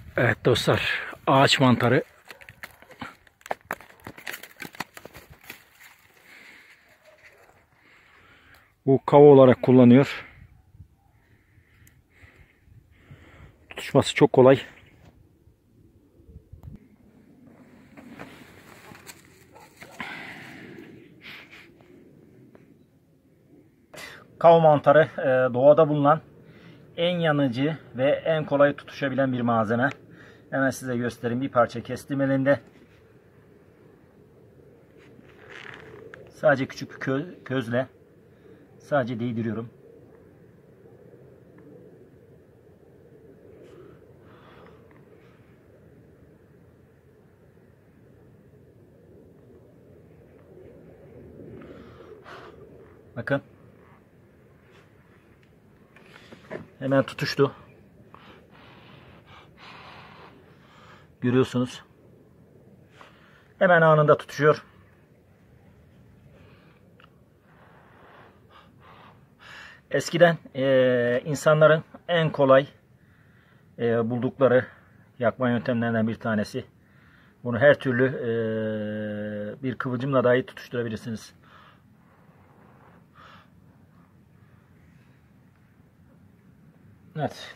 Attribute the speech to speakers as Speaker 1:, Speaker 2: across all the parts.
Speaker 1: Evet dostlar, ağaç mantarı. Bu kava olarak kullanıyor. Tutuşması çok kolay. Kava mantarı doğada bulunan en yanıcı ve en kolay tutuşabilen bir malzeme. Hemen size göstereyim. Bir parça kestim elinde. Sadece küçük bir közle sadece değdiriyorum. Bakın. Hemen tutuştu. Görüyorsunuz. Hemen anında tutuşuyor. Eskiden insanların en kolay buldukları yakma yöntemlerinden bir tanesi. Bunu her türlü bir kıvılcımla dahi tutuşturabilirsiniz. Evet.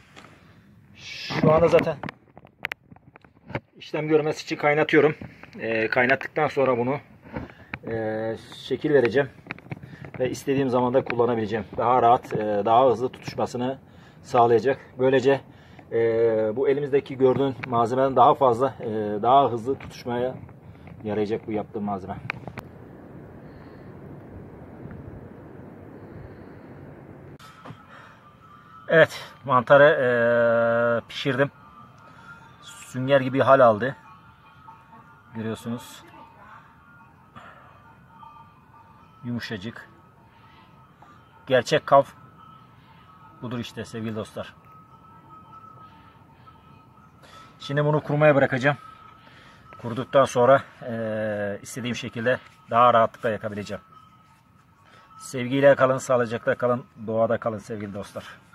Speaker 1: Şu anda zaten işlem görmesi için kaynatıyorum. Kaynattıktan sonra bunu şekil vereceğim. Ve istediğim zaman da kullanabileceğim. Daha rahat, daha hızlı tutuşmasını sağlayacak. Böylece bu elimizdeki gördüğün malzemeden daha fazla, daha hızlı tutuşmaya yarayacak bu yaptığım malzeme. Evet, mantarı pişirdim. Sünger gibi hal aldı. Görüyorsunuz. Yumuşacık. Gerçek kav budur işte sevgili dostlar. Şimdi bunu kurumaya bırakacağım. Kuruduktan sonra istediğim şekilde daha rahatlıkla yakabileceğim. Sevgiyle kalın, sağlıcakla kalın, doğada kalın sevgili dostlar.